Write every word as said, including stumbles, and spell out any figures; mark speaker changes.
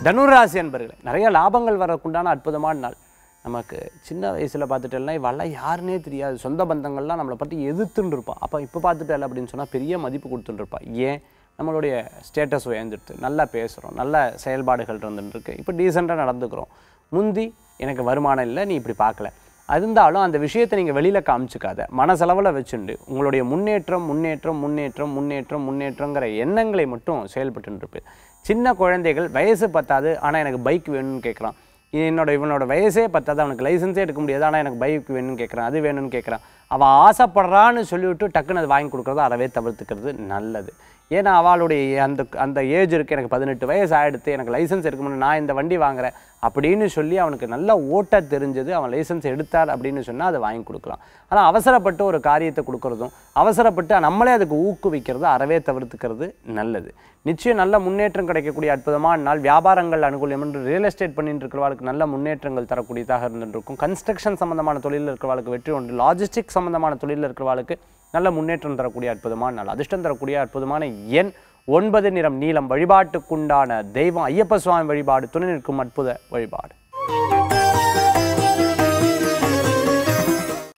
Speaker 1: தனுராசி அன்பர்களே, நிறைய லாபங்கள் வரக்குண்டான அற்புதமான நாள். நமக்கு சின்ன வயசில் பார்த்துட்டேன்னா இவெல்லாம் யாருன்னே தெரியாது, சொந்த பந்தங்கள்லாம் நம்மளை பற்றி எதிர்த்துன்னு இருப்பாள். அப்போ இப்போ பார்த்துட்டேன் அப்படின்னு சொன்னால் பெரிய மதிப்பு கொடுத்துட்டுருப்பா. ஏன்? நம்மளுடைய ஸ்டேட்டஸ் உயர்ந்துட்டு நல்லா பேசுகிறோம், நல்ல செயல்பாடுகள் இருந்துருக்கு, இப்போ டீசெண்டாக நடந்துக்கிறோம். முந்தி எனக்கு வருமானம் இல்லை, நீ இப்படி பார்க்கல, இருந்தாலும் அந்த விஷயத்தை நீங்கள் வெளியில் காமிச்சிக்காத, மனசளவில் வச்சுண்டு உங்களுடைய முன்னேற்றம் முன்னேற்றம் முன்னேற்றம் முன்னேற்றம் முன்னேற்றங்கிற எண்ணங்களை மட்டும் செயல்பட்டுருப்பேன். சின்ன குழந்தைகள் வயசு பத்தாது ஆனால் எனக்கு பைக் வேணும்னு கேட்குறான், என்னோட இவனோட வயசே பத்தாது, அவனுக்கு லைசன்ஸே எடுக்க முடியாது, ஆனால் எனக்கு பைக் வேணும்னு கேட்குறான், அது வேணும்னு கேட்குறான். அவன் ஆசைப்படுறான்னு சொல்லிவிட்டு டக்குன்னு அது வாங்கி கொடுக்குறத அறவே தவிர்த்துக்கிறது நல்லது. ஏன்னா அவளுடைய அந்த அந்த ஏஜ் இருக்குது, எனக்கு பதினெட்டு வயசு ஆகிடுத்து, எனக்கு லைசன்ஸ் எடுக்க முடியும், நான் இந்த வண்டி வாங்குறேன் அப்படின்னு சொல்லி அவனுக்கு நல்லா ஓட்ட தெரிஞ்சது, அவன் லைசன்ஸ் எடுத்தார் அப்படின்னு சொன்னால் அதை வாங்கி கொடுக்கலாம். ஆனால் அவசரப்பட்டு ஒரு காரியத்தை கொடுக்குறதும் அவசரப்பட்டு நம்மளே அதுக்கு ஊக்குவிக்கிறது அறவே தவிர்த்துக்கிறது நல்லது. நிச்சயம் நல்ல முன்னேற்றம் கிடைக்கக்கூடிய அற்புதமான நாள். வியாபாரங்கள் அனுகூலம் என்று ரியல் எஸ்டேட் பண்ணிட்டு இருக்கிறவர்களுக்கு நல்ல முன்னேற்றங்கள் தரக்கூடியதாக இருந்துருக்கும். கன்ஸ்ட்ரக்ஷன் சம்பந்தமான தொழிலில் இருக்கிறவர்களுக்கு வெற்றி உண்டு. லாஜிஸ்டிக் சம்பந்தமான தொழிலில் இருக்கிறவர்களுக்கு நல்ல முன்னேற்றம் தரக்கூடிய அற்புதமான நாள். அதிர்ஷ்டம் தரக்கூடிய அற்புதமான எண் ஒன்பது, நிறம் நீலம். வழிபாட்டுக்குண்டான தெய்வம் ஐயப்ப சுவாமி வழிபாடு, துணை நிற்கும் அற்புத வழிபாடு.